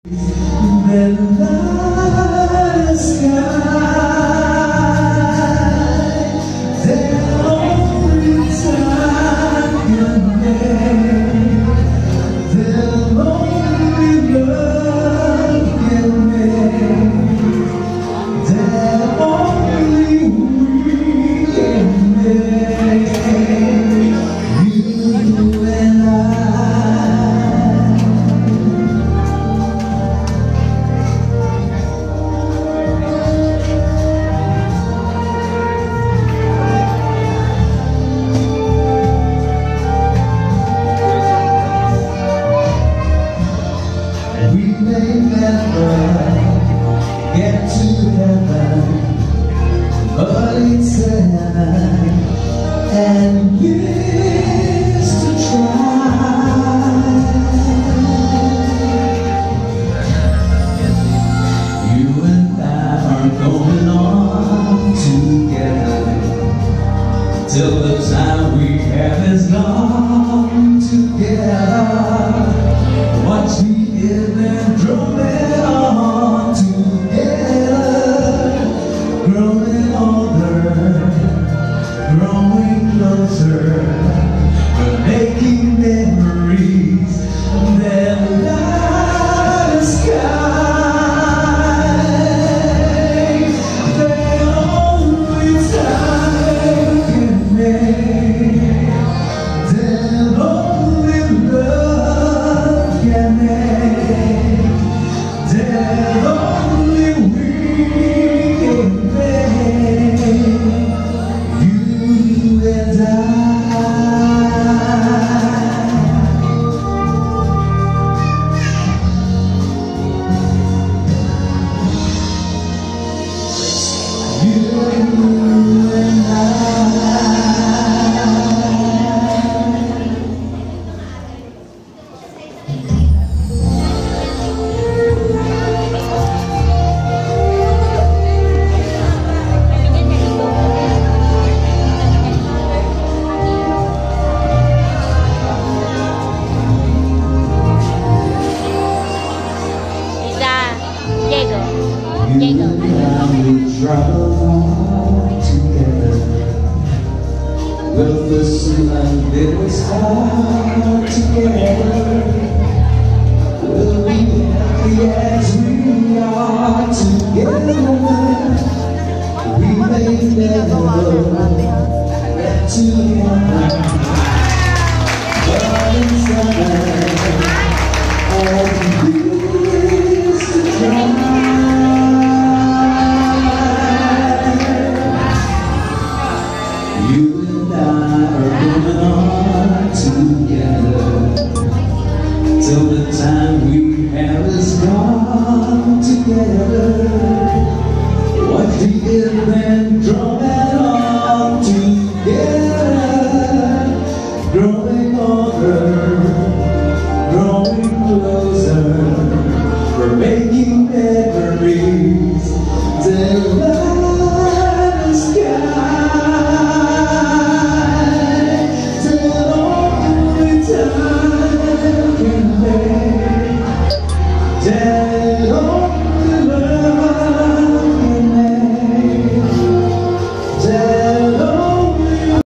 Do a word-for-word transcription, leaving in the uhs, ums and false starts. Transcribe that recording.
The night sky, the only time can make, the only love can make, the only we can make, you and I. We may never get to heaven, but it's heaven and years to try. You and I are going on together till the time we have is gone together. Watch me give and growing on together, growing older, growing closer, we're making memories that light the sky. The only time can make, the only love can make, that only we can make, you and I. You and I. You and I will travel on together. We'll pursue and little star together. We'll be happy as we are together. We may never get to heaven, but it's heaven and years to try. You and I are moving on together till the time we have is gone together. Watch the event drawing on together, growing older, growing closer, we're making memories till light the sky. Time